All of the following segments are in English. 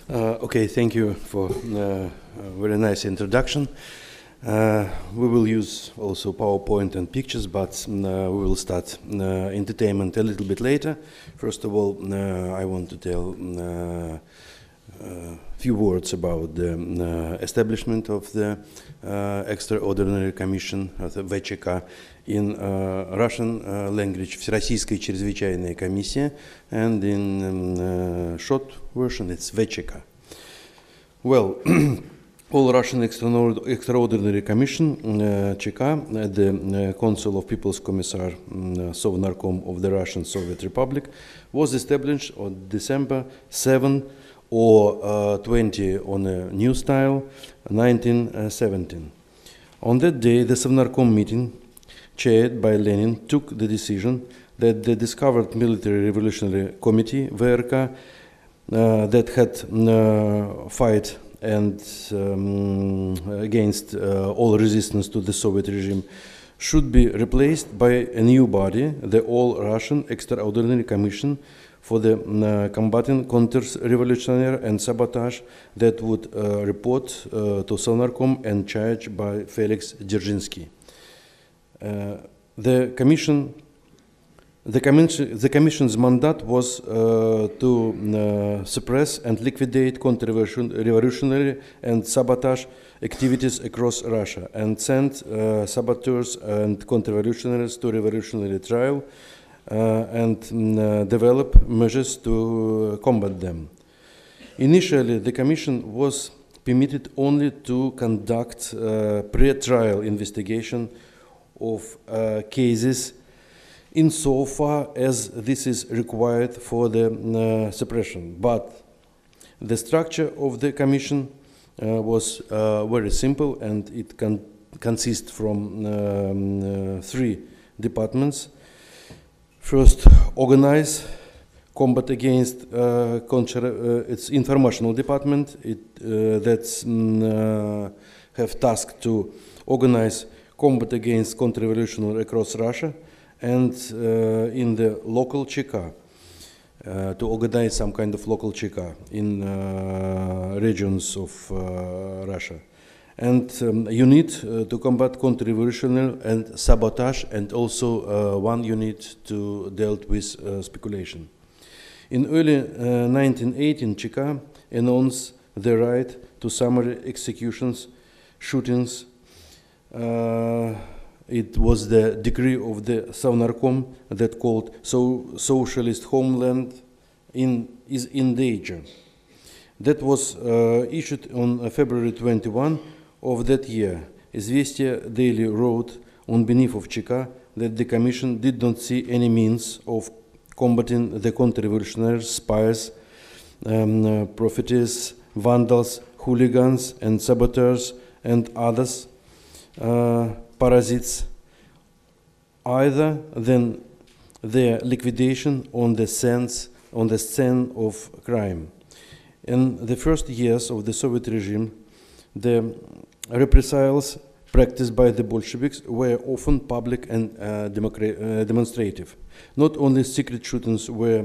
Okay, thank you for a very nice introduction. We will use also PowerPoint and pictures, but we will start entertainment a little bit later. First of all, I want to tell a few words about the establishment of the Extraordinary Commission, the VЧК, in Russian language, Всероссийская чрезвычайная комиссия, and in short version it's VČK. Well, All Russian Extraordinary Commission, ЧК, at the Council of People's Commissar, Sovnarkom of the Russian Soviet Republic, was established on December 7 or 20 on a new style, 1917. On that day, the Sovnarkom meeting, chaired by Lenin, took the decision that the discovered Military Revolutionary Committee, VRK, that had fight and against all resistance to the Soviet regime, should be replaced by a new body, the All-Russian Extraordinary Commission for the combating counter-revolutionary and sabotage, that would report to Sovnarkom and charged by Felix Dzerzhinsky. The Commission's mandate was to suppress and liquidate counter-revolutionary and sabotage activities across Russia and send saboteurs and counter-revolutionaries to revolutionary trial and develop measures to combat them. Initially, the Commission was permitted only to conduct pre-trial investigation of cases insofar as this is required for the suppression. But the structure of the Commission was very simple, and it consists from three departments. First, organize combat against it's informational department. That's have task to organize combat against counter-revolutionary across Russia, and in the local ЧК, to organize some kind of local ЧК in regions of Russia. And unit to combat counter-revolutionary and sabotage, and also one unit to deal with speculation. In early 1918, ЧК announced the right to summary executions, shootings. It was the decree of the Sovnarkom that called Socialist Homeland is in danger. That was issued on February 21 of that year. Известия Daily wrote on behalf of ЧК that the Commission did not see any means of combating the counter-revolutionary spies, profiteers, vandals, hooligans, and saboteurs, and others parasites, either than their liquidation on the scene of crime. In the first years of the Soviet regime, the reprisals practiced by the Bolsheviks were often public and demonstrative. Not only secret shootings were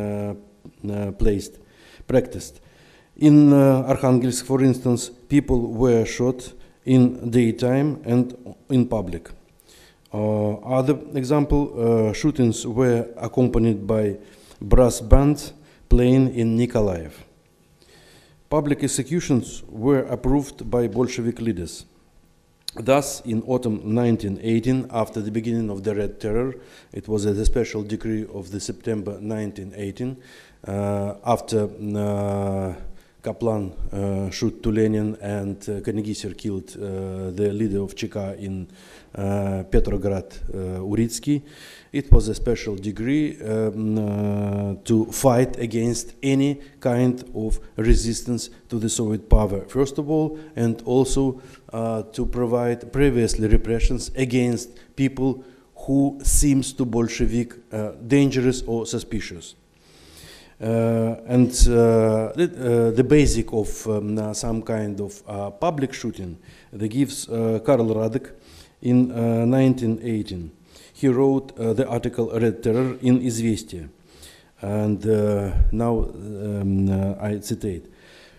practiced. In Arkhangelsk, for instance, people were shot in daytime and in public. Other example, shootings were accompanied by brass bands playing in Nikolaev. Public executions were approved by Bolshevik leaders. Thus, in autumn 1918, after the beginning of the Red Terror, it was a special decree of the September 1918, after Kaplan shot to Lenin and Kanigiser killed the leader of ЧК in Petrograd, Uritsky. It was a special decree to fight against any kind of resistance to the Soviet power, first of all, and also to provide previously repressions against people who seems to Bolshevik dangerous or suspicious. The basic of some kind of public shooting, that gives Karl Radek in 1918. He wrote the article Red Terror in Известия. And now I citate.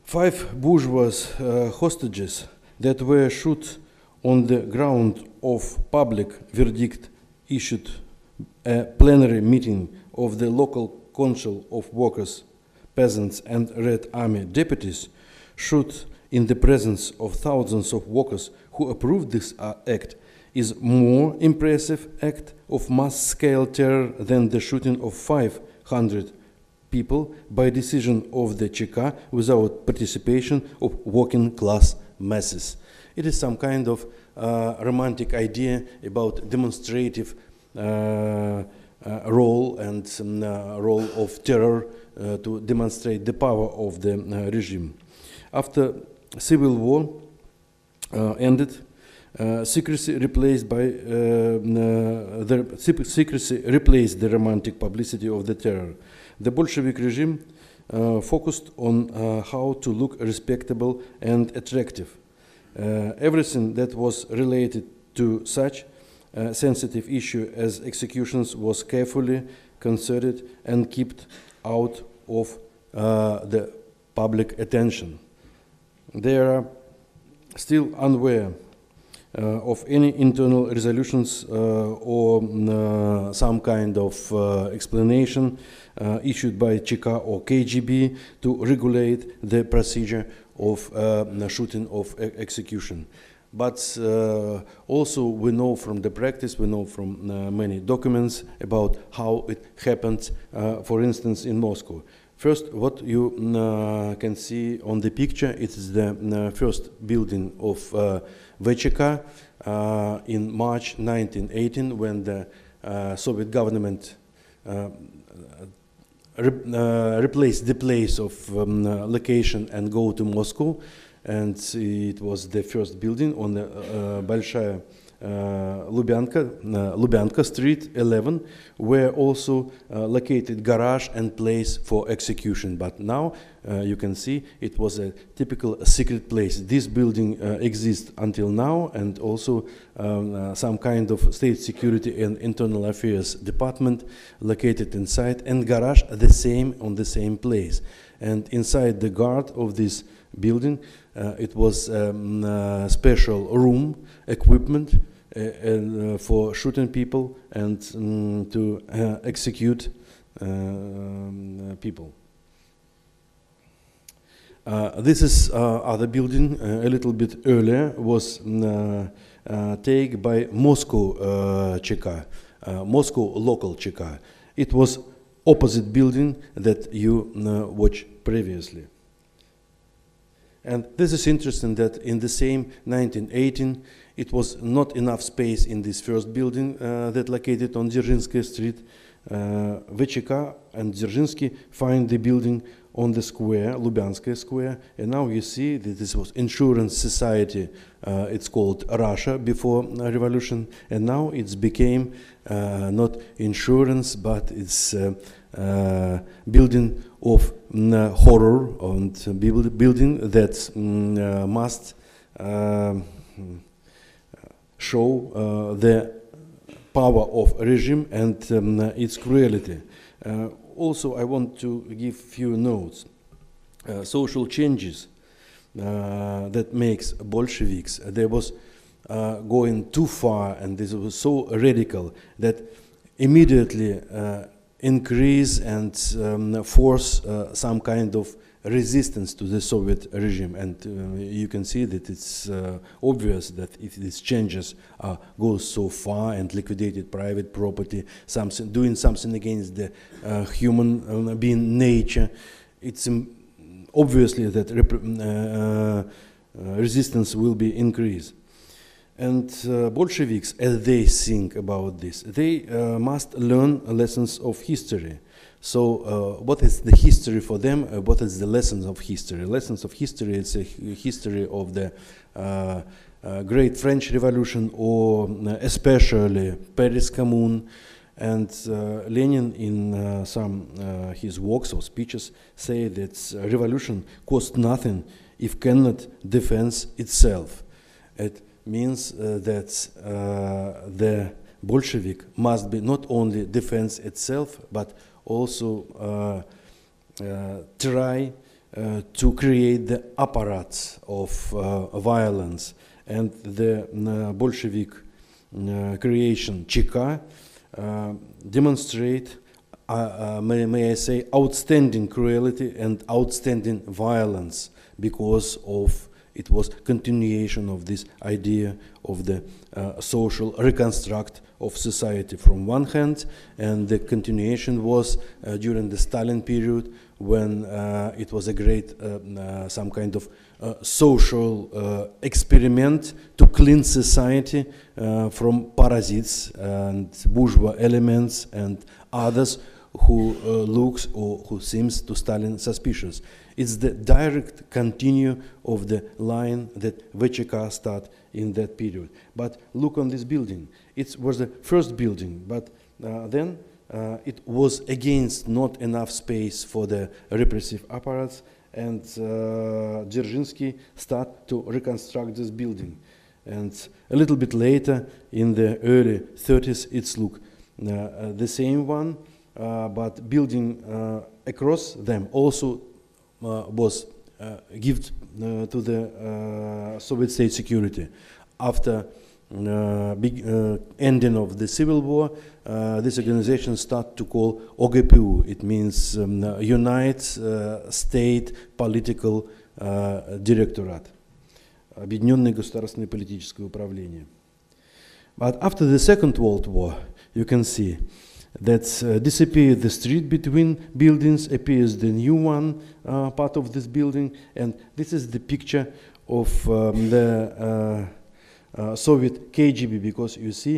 5 bourgeois hostages that were shot on the ground of public verdict issued a plenary meeting of the local council of workers, peasants and Red Army deputies, shot in the presence of thousands of workers who approved this act, is more impressive act of mass-scale terror than the shooting of 500 people by decision of the ЧК without participation of working-class masses. It is some kind of romantic idea about demonstrative role and role of terror to demonstrate the power of the regime. After civil war ended, secrecy replaced the romantic publicity of the terror. The Bolshevik regime focused on how to look respectable and attractive. Everything that was related to such a sensitive issue as executions was carefully considered and kept out of the public attention. They are still unaware of any internal resolutions or some kind of explanation issued by ЧК or KGB to regulate the procedure of shooting of execution. But also we know from the practice, we know from many documents about how it happened, for instance, in Moscow. First, what you can see on the picture, it is the first building of VCK in March 1918, when the Soviet government replaced the place of location and go to Moscow, and it was the first building on the Большая Lubyanka Street 11, where also located garage and place for execution. But now you can see it was a typical secret place. This building exists until now, and also some kind of state security and internal affairs department located inside, and garage the same on the same place. And inside the guard of this building, it was special room equipment for shooting people and to execute people. This is other building a little bit earlier, was taken by Moscow ЧК, Moscow local ЧК. It was opposite building that you watched previously. And this is interesting that in the same 1918, it was not enough space in this first building that located on Dzerzhinsky Street. VCK and Dzerzhinsky find the building on the square, Lubyanskaya Square, and now you see that this was insurance society, it's called Russia before revolution, and now it's became not insurance, but it's building of horror, and building that must show the power of regime and its cruelty. Also, I want to give few notes. Social changes that makes Bolsheviks, they was going too far, and this was so radical that immediately increase and force some kind of resistance to the Soviet regime, and you can see that it's obvious that if these changes go so far and liquidated private property, doing something against the human being nature, it's obviously that resistance will be increased. And Bolsheviks, as they think about this, they must learn lessons of history. So what is the history for them? What is the lessons of history? Lessons of history, it's a history of the Great French Revolution, or especially Paris Commune. And Lenin, in some his works or speeches, say that revolution costs nothing if cannot defend itself. It means that the Bolshevik must be not only defend itself, but also try to create the apparatus of violence, and the Bolshevik creation ЧК demonstrate, may I say, outstanding cruelty and outstanding violence, because of it was continuation of this idea of the social reconstruct of society from one hand, and the continuation was during the Stalin period, when it was a great some kind of social experiment to clean society from parasites and bourgeois elements and others who looks or who seems to Stalin suspicious. It's the direct continue of the line that VCK started in that period. But look on this building. It was the first building, but then it was against not enough space for the repressive apparatus, and Dzerzhinsky started to reconstruct this building. And a little bit later, in the early 30s, it's look the same one, but building across them also was given to the Soviet state security. After big ending of the civil war, this organization started to call OGPU. It means Unite State Political Directorate, Объединенное государственное политическое управление. But after the Second World War, you can see that disappeared the street between buildings, appears the new one part of this building, and this is the picture of the Soviet KGB, because you see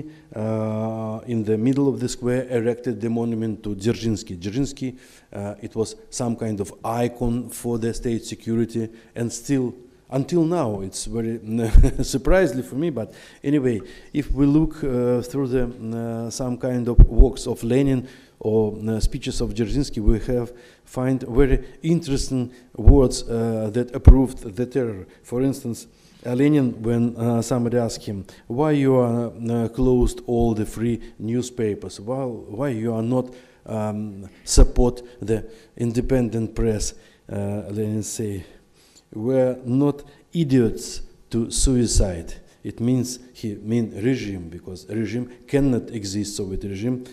in the middle of the square erected the monument to Dzerzhinsky. Dzerzhinsky, it was some kind of icon for the state security, and still until now it's very surprisingly for me, but anyway, if we look through the some kind of works of Lenin or speeches of Dzerzhinsky, we find very interesting words that approved the terror. For instance, Lenin, when somebody asked him, why you are closed all the free newspapers, why you are not support the independent press, Lenin say, we're not idiots to suicide. It means he mean regime, because regime cannot exist, Soviet regime,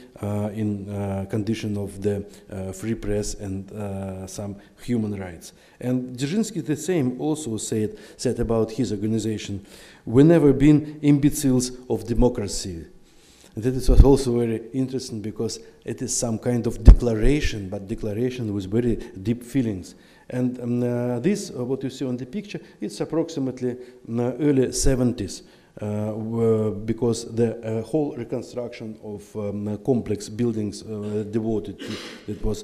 in condition of the free press and some human rights. And Dzerzhinsky the same also said about his organization, we never been imbeciles of democracy. And that was also very interesting, because it is some kind of declaration, but declaration with very deep feelings. And this, what you see on the picture, it's approximately early 70s, because the whole reconstruction of complex buildings devoted to, that was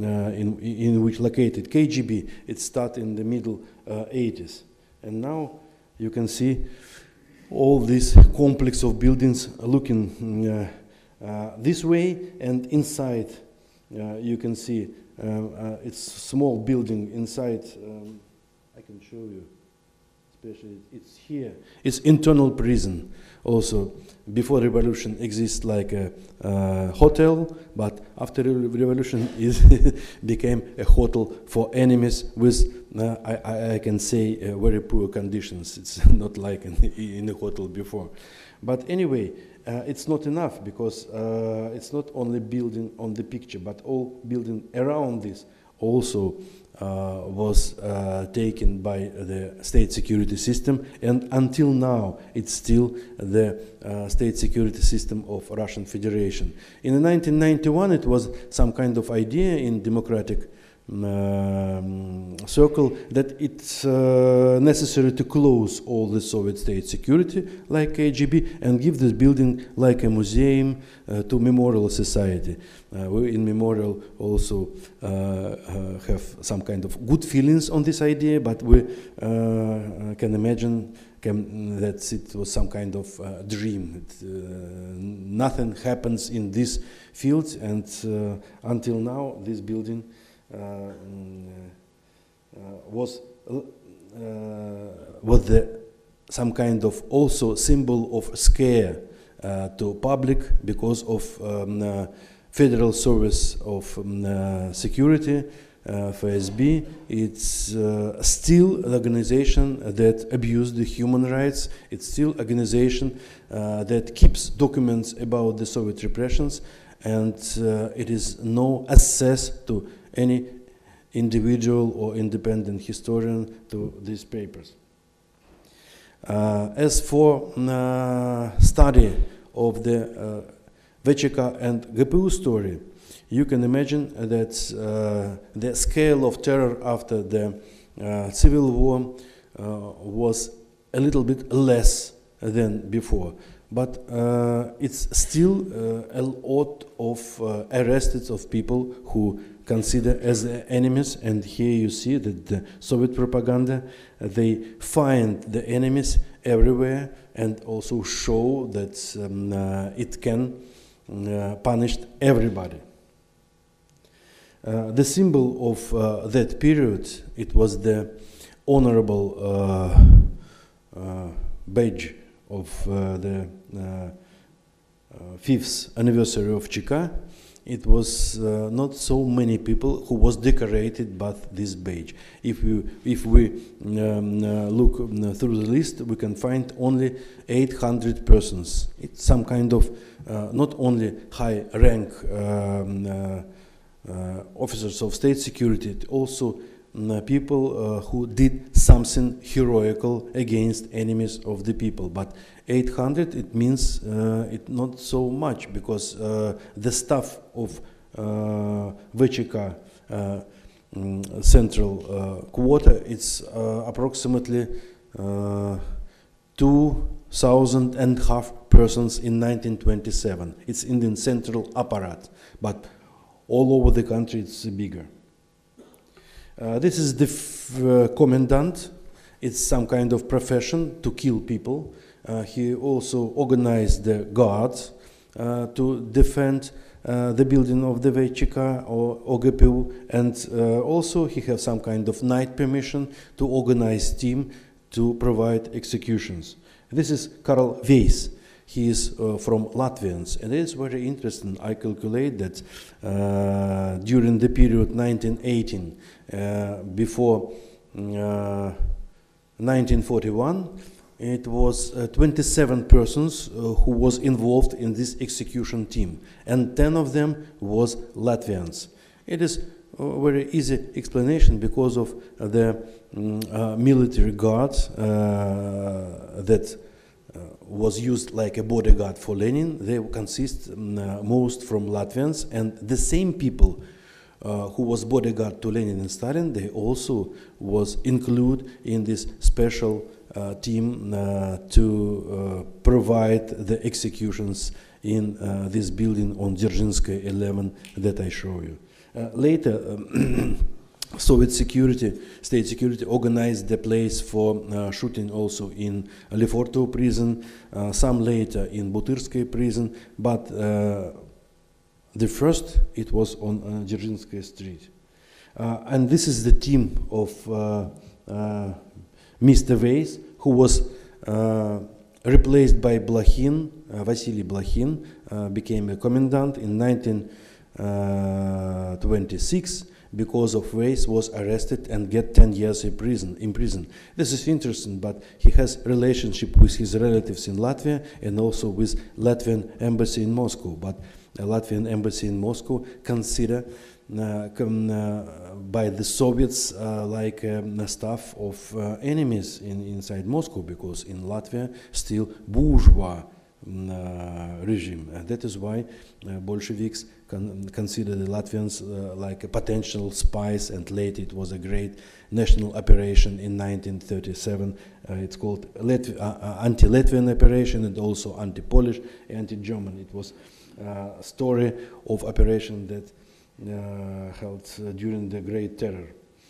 in which located KGB, it started in the middle 80s. And now you can see all this complex of buildings looking this way, and inside you can see it's a small building inside. I can show you, especially it's here. It's internal prison. Also, before revolution exists like a hotel, but after revolution it became a hotel for enemies with, I can say, very poor conditions. It's not like in a hotel before. But anyway, it's not enough, because it's not only building on the picture, but all building around this also was taken by the state security system, and until now it's still the state security system of Russian Federation. In 1991 it was some kind of idea in democratic circle that it's necessary to close all the Soviet state security like KGB and give this building like a museum to Memorial Society. We in Memorial also have some kind of good feelings on this idea, but we can imagine that it was some kind of dream. Nothing happens in this field, and until now this building was some kind of also symbol of scare to public because of Federal Service of Security FSB. It's still an organization that abuses the human rights. It's still an organization that keeps documents about the Soviet repressions, and it is no access to any individual or independent historian to these papers. As for study of the VCK and GPU story, you can imagine that the scale of terror after the civil war was a little bit less than before. But it's still a lot of arrests of people who consider as enemies, and here you see that the Soviet propaganda, they find the enemies everywhere and also show that it can punish everybody. The symbol of that period, it was the honorable badge of the 5th anniversary of ČK. It was not so many people who was decorated by this badge. If we look through the list, we can find only 800 persons. It's some kind of not only high rank officers of state security, also people who did something heroical against enemies of the people. But 800, it means it not so much, because the staff of VCK central quarter, it's approximately 2,500 persons in 1927. It's in the central apparatus, but all over the country it's bigger. This is the commandant. It's some kind of profession to kill people. He also organized the guards to defend the building of the VCK or GPU, and also he has some kind of night permission to organize team to provide executions. This is Karl Weiss. He is from Latvians, and it is very interesting. I calculate that during the period 1918 before 1941, it was 27 persons who was involved in this execution team, and 10 of them was Latvians. It is a very easy explanation because of the military guards that was used like a bodyguard for Lenin. They consist most from Latvians, and the same people who was bodyguard to Lenin and Stalin, they also was included in this special team to provide the executions in this building on Dzerzhinskaya 11 that I show you. Later, Soviet security, state security, organized the place for shooting also in Lefortovo prison, some later in Butyrskaya prison, but the first, it was on Dzerzhinskaya Street. And this is the team of Mr. Weiss, who was replaced by Blakhin, Vasily Blakhin, became a commandant in 1926, because of Weiss was arrested and get 10 years in prison. This is interesting, but he has relationship with his relatives in Latvia and also with Latvian embassy in Moscow. But the Latvian embassy in Moscow consider by the Soviets like staff of enemies inside Moscow, because in Latvia still bourgeois regime, and that is why Bolsheviks consider the Latvians like potential spies, and later it was a great national operation in 1937. It's called anti-Latvian operation, and also anti-Polish, anti-German. It was a story of operation that held during the Great Terror.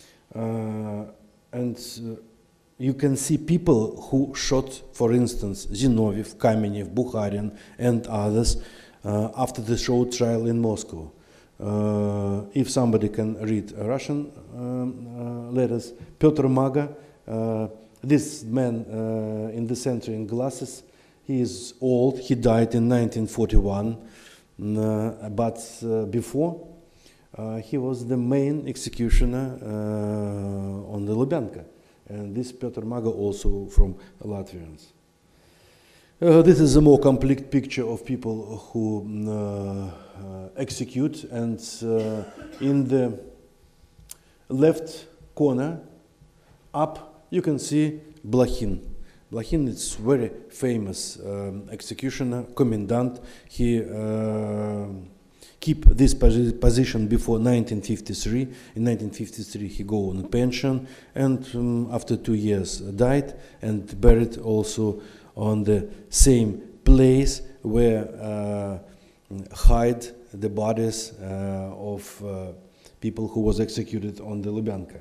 You can see people who shot, for instance, Zinoviev, Kamenev, Bukharin, and others after the show trial in Moscow. If somebody can read Russian letters, Petr Maga, this man in the center in glasses, he is old, he died in 1941, but before he was the main executioner on the Lubyanka. And this Piotr Maga also from Latvians. This is a more complete picture of people who execute, and in the left corner up you can see Blakhin. Blakhin is very famous executioner, commandant. He keep this position before 1953. In 1953 he go on pension, and after 2 years died and buried also on the same place where hide the bodies of people who was executed on the Lubyanka.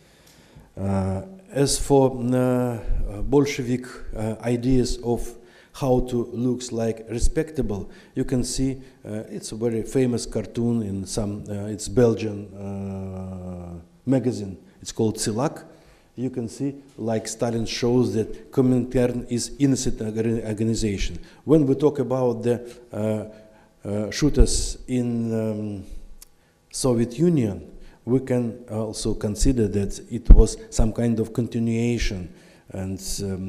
As for Bolshevik ideas of how to looks like respectable, you can see it's a very famous cartoon in some it's Belgian magazine. It's called Tsilak. You can see, like Stalin shows, that Comintern is innocent organization. When we talk about the shooters in Soviet Union, we can also consider that it was some kind of continuation and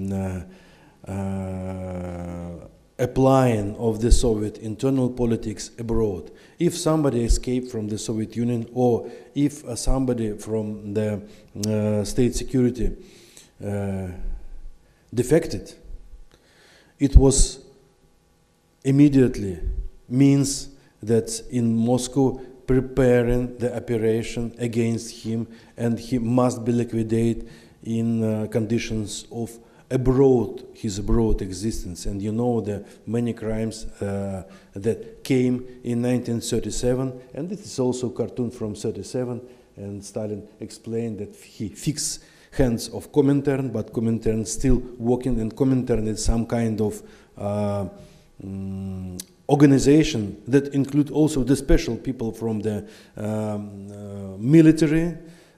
applying of the Soviet internal politics abroad. If somebody escaped from the Soviet Union, or if somebody from the state security defected, it was immediately means that in Moscow preparing the operation against him, and he must be liquidated in conditions of his abroad existence. And you know the many crimes that came in 1937, and this is also a cartoon from 37, and Stalin explained that he fixed hands of Comintern, but Comintern still working, and Comintern is some kind of organization that include also the special people from the military,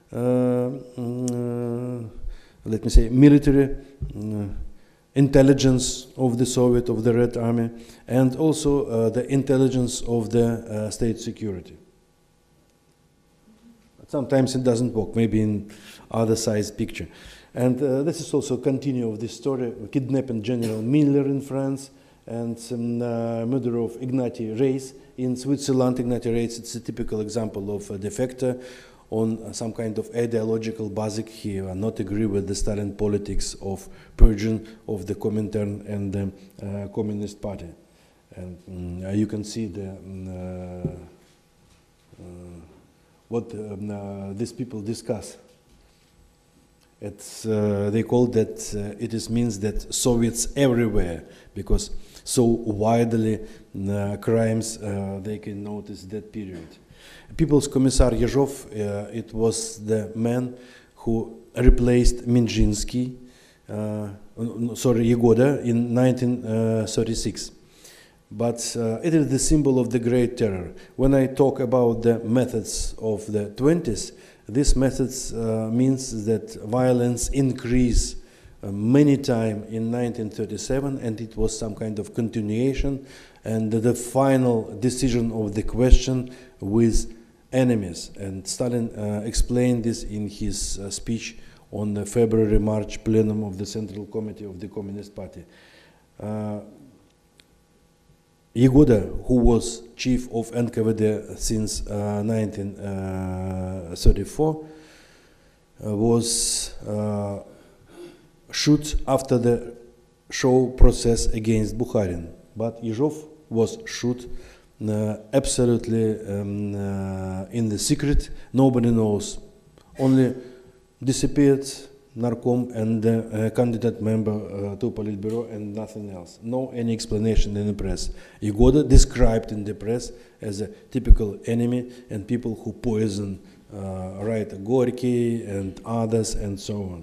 let me say, military intelligence of the Soviet, of the Red Army, and also the intelligence of the state security. Sometimes it doesn't work, maybe in other size picture. And this is also a continue of this story, kidnapping General Miller in France, and murder of Ignatiy Reis in Switzerland. Ignatiy Reis, it's a typical example of a defector on some kind of ideological basic. He not agree with the Stalin politics of purging of the Comintern and the Communist Party. And you can see the what these people discuss. It's, they call that it is means that Soviets everywhere, because so widely crimes they can notice that period. People's Commissar Yezhov, it was the man who replaced Minzhinsky, Yegoda in 1936. But it is the symbol of the Great Terror. When I talk about the methods of the 20s, these methods means that violence increased many times in 1937, and it was some kind of continuation, and the final decision of the question with enemies. And Stalin explained this in his speech on the February-March plenum of the Central Committee of the Communist Party. Yegoda, who was chief of NKVD since 1934, was shot after the show process against Bukharin. But Yezhov was shot absolutely in the secret. Nobody knows. Only disappeared Narkom and the candidate member to Politburo, and nothing else. No any explanation in the press. Yegoda described in the press as a typical enemy and people who poison Gorky and others and so on.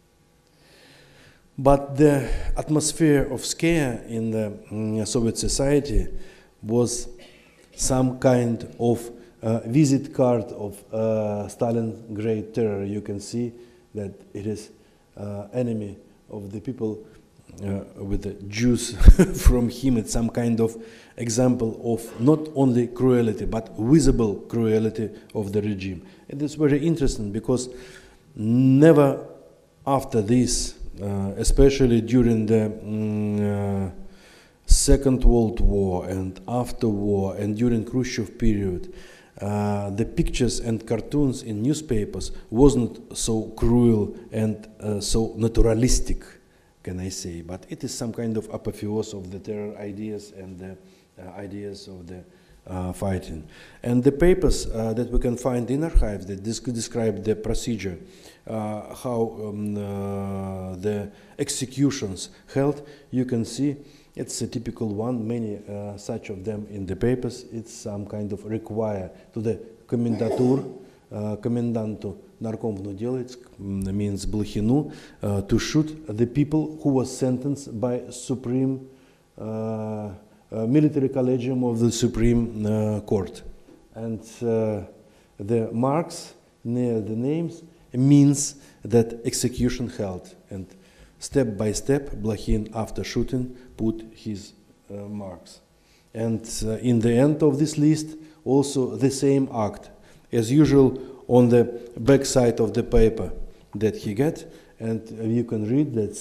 But the atmosphere of scare in the Soviet society was some kind of visit card of Stalin's Great Terror. You can see that it is enemy of the people with the juice from him. It's some kind of example of not only cruelty, but visible cruelty of the regime. It is very interesting because never after this, especially during the Second World War and after war and during Khrushchev period, the pictures and cartoons in newspapers wasn't so cruel and so naturalistic, can I say, but it is some kind of apotheosis of the terror ideas and the ideas of the fighting. And the papers that we can find in archives that describe the procedure, how the executions held, you can see it's a typical one, many such of them in the papers. It's some kind of require to the коменданту наркомну делать, means Blохину, to shoot the people who was sentenced by Supreme Military Collegium of the Supreme Court. And the marks near the names means that execution held. And step by step, Blokhin, after shooting, put his marks. And in the end of this list, also the same act, as usual, on the back side of the paper that he get, and you can read that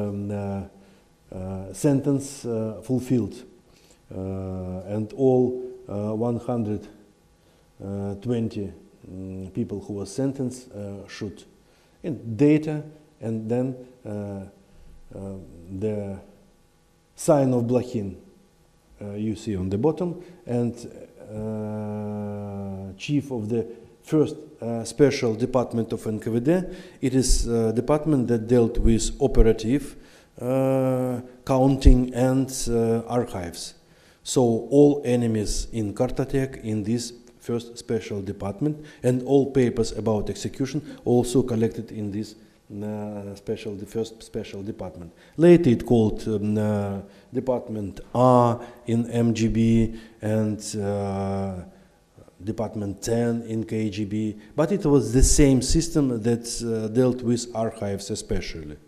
sentence fulfilled, and all 120 people who were sentenced shoot. And data, and then the sign of Blokhin you see on the bottom, and chief of the first special department of NKVD. It is a department that dealt with operative, counting, and archives. So all enemies in Kartatek in this first special department, and all papers about execution also collected in this first special department. Later it called Department R in MGB and Department 10 in KGB, but it was the same system that dealt with archives especially.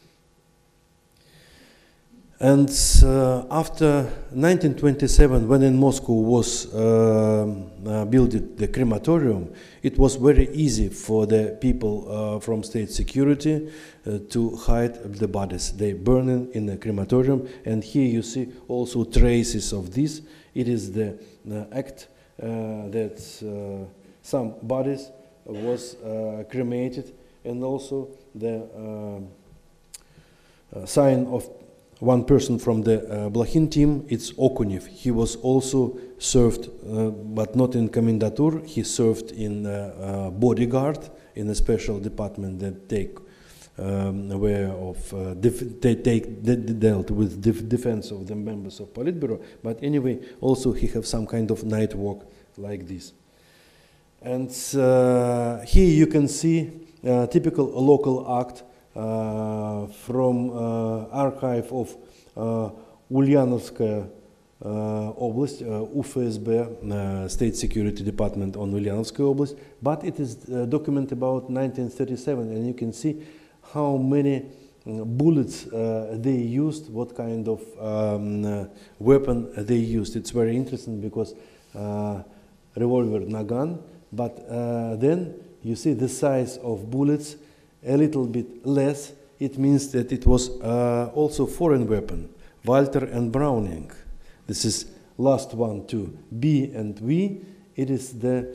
And after 1927, when in Moscow was built the crematorium, it was very easy for the people from state security to hide the bodies. They burn in the crematorium, and here you see also traces of this. It is the act that some bodies was cremated, and also the sign of one person from the Blokhin team, it's Okunev. He was also served, but not in Kommendatur. He served in bodyguard in a special department that dealt with defense of the members of Politburo. But anyway, also he have some kind of night walk like this. And here you can see a typical local act from archive of Ulyanovskaya Oblast, UFSB, State Security Department on Ulyanovskaya Oblast, but it is a document about 1937, and you can see how many bullets they used, what kind of weapon they used. It's very interesting because revolver Nagant, but then you see the size of bullets a little bit less. It means that it was also foreign weapon, Walter and Browning. This is last one too, B and V. It is the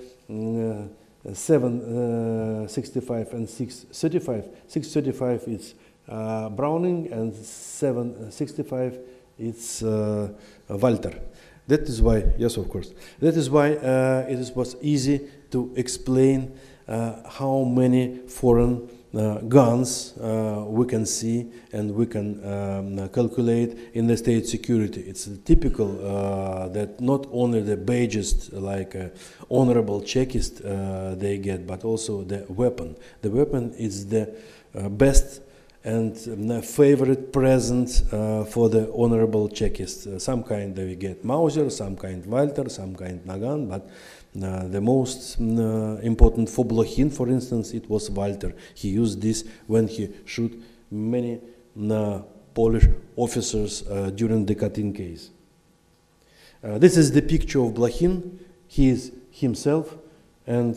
765 and 635. 635 is Browning, and 765 it's Walter. That is why, yes, of course. That is why it was easy to explain how many foreign guns we can see and we can calculate in the state security. It's typical that not only the badges like honorable Chekist they get, but also the weapon. The weapon is the best and favorite present for the honorable Chekist. Some kind we get Mauser, some kind Walter, some kind Nagant, but the most important for Blokhin, for instance, it was Walter. He used this when he shoot many Polish officers during the Katyn case. This is the picture of Blokhin. He is himself, and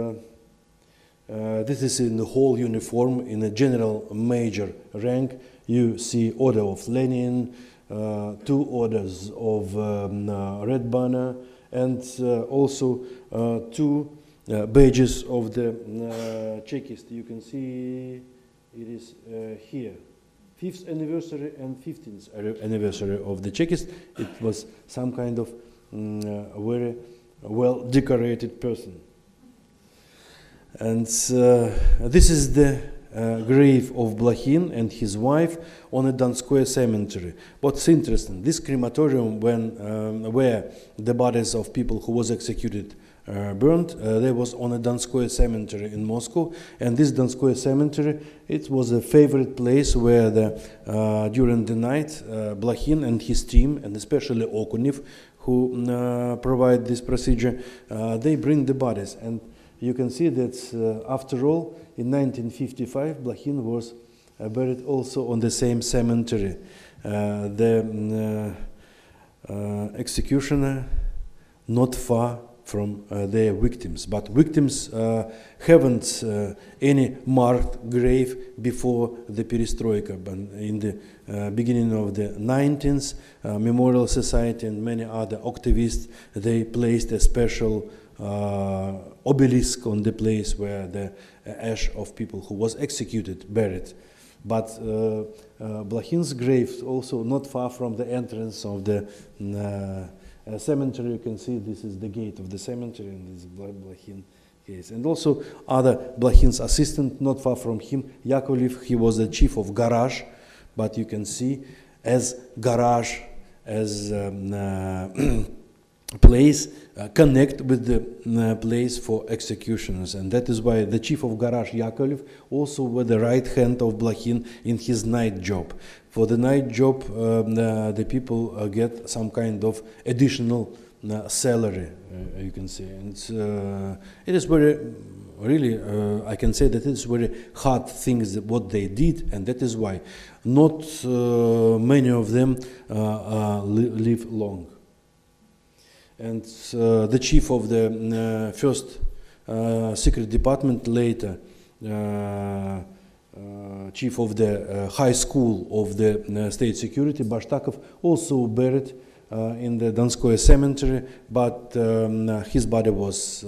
this is in the whole uniform, in a general major rank. You see Order of Lenin, 2 orders of Red Banner, and also 2 badges of the Chekist. You can see it is here. 5th anniversary and 15th anniversary of the Chekist. It was some kind of very well decorated person. And this is the grave of Blokhin and his wife on a Donskoye cemetery. What's interesting, this crematorium, where the bodies of people who was executed burned, there was on a Donskoye cemetery in Moscow, and this Donskoye cemetery, it was a favorite place where during the night Blokhin and his team, and especially Okunev, who provide this procedure, they bring the bodies. And you can see that after all, in 1955, Blokhin was buried also on the same cemetery. The executioner not far from their victims, but victims haven't any marked grave before the perestroika. But in the beginning of the 19th, Memorial Society and many other activists, they placed a special obelisk on the place where the ash of people who was executed buried. But Blokhin's grave also not far from the entrance of the cemetery. You can see this is the gate of the cemetery, and this is Blokhin case. And also other Blokhin's assistant not far from him, Yakovlev, he was the chief of garage, but you can see as garage, as place connect with the place for executioners, and that is why the chief of garage Yakovlev also was the right hand of Blokhin in his night job. For the night job, the people get some kind of additional salary, you can say. And it is very, really, I can say that it is very hard things what they did, and that is why not many of them live long. And the chief of the first secret department, later chief of the high school of the state security, Bashtakov, also buried in the Donskoye cemetery, but his body was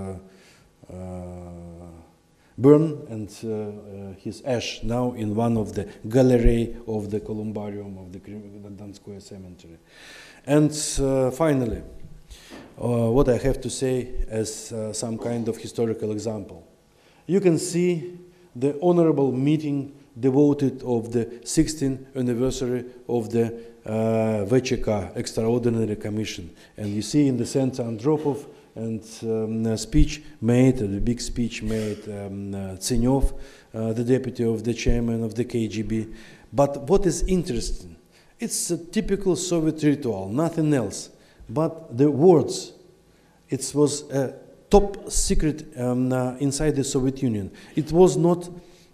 burned, and his ash now in one of the gallery of the columbarium of the Donskoye cemetery. And finally, what I have to say as some kind of historical example. You can see the honorable meeting devoted of the 16th anniversary of the VCK, Extraordinary Commission. And you see in the center Andropov, and a speech made, the big speech made Tsenyov, the deputy of the chairman of the KGB. But what is interesting, it's a typical Soviet ritual, nothing else. But the words, it was a top secret inside the Soviet Union. It was not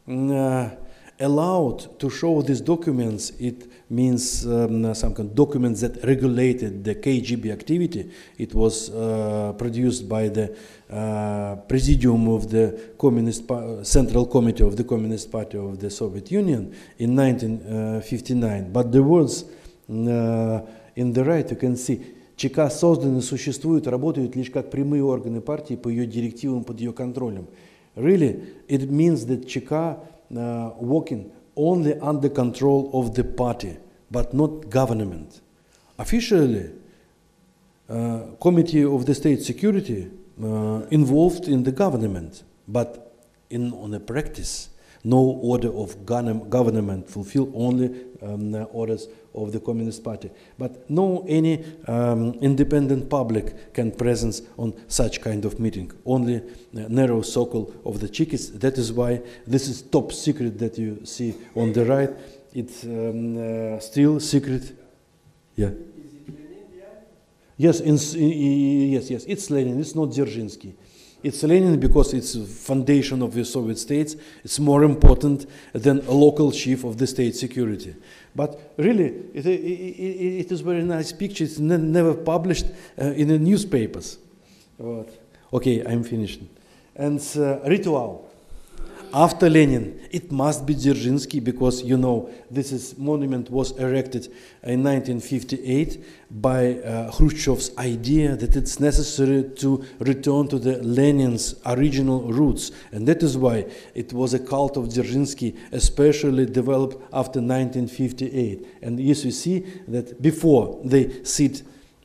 allowed to show these documents. It means some kind of documents that regulated the KGB activity. It was produced by the Presidium of the Central Committee of the Communist Party of the Soviet Union in 1959. But the words in the right, you can see, ЧК созданы, существуют, работают лишь как прямые органы партии по ее директивам, под ее контролем. Really, it means that ЧК working only under control of the party, but not government. Officially, Committee of the State Security involved in the government, but on a practice, no order of government fulfill only orders of the Communist Party. But no any independent public can presence on such kind of meeting. Only narrow circle of the Chekists. That is why this is top secret that you see on the right. It's still secret. Yeah. Is it Lenin behind? Yes, yes, it's Lenin. It's not Dzerzhinsky. It's Lenin because it's foundation of the Soviet states. It's more important than a local chief of the state security. But really, it is very nice picture. It's never published in the newspapers. Okay, I'm finished. And ritual. After Lenin, it must be Dzerzhinsky, because you know this monument was erected in 1958 by Khrushchev's idea that it's necessary to return to the Lenin's original roots, and that is why it was a cult of Dzerzhinsky, especially developed after 1958. And yes, we see that before they sit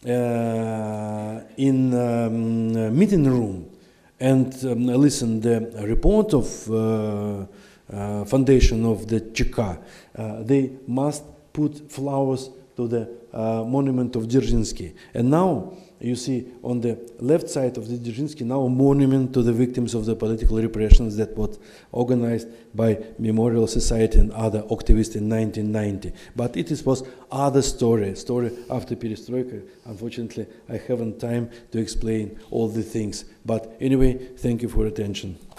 in meeting room and listen the report of foundation of the ČK, they must put flowers to the monument of Dzerzhinsky. And now you see on the left side of the Dzerzhinsky now a monument to the victims of the political repressions that was organized by Memorial Society and other activists in 1990. But it was other story after Perestroika. Unfortunately, I haven't time to explain all the things. But anyway, thank you for attention.